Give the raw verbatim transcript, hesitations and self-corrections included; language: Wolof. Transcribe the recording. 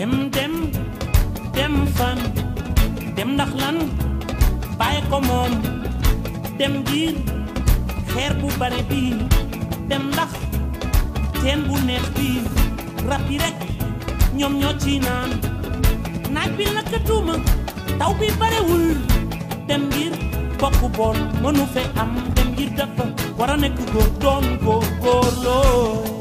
dem dem dem fan dem ndax lan bàyyi ko moom dem ngir xeer bu bare bi dem ndax teen bu neex bi rab yi rek ñoom ñoo ci naan naaj bi lakkatuma taw bi barewul dem ngir bokk bool mënu fe am dem ngir dafa war a nekk góor doon góor góor loo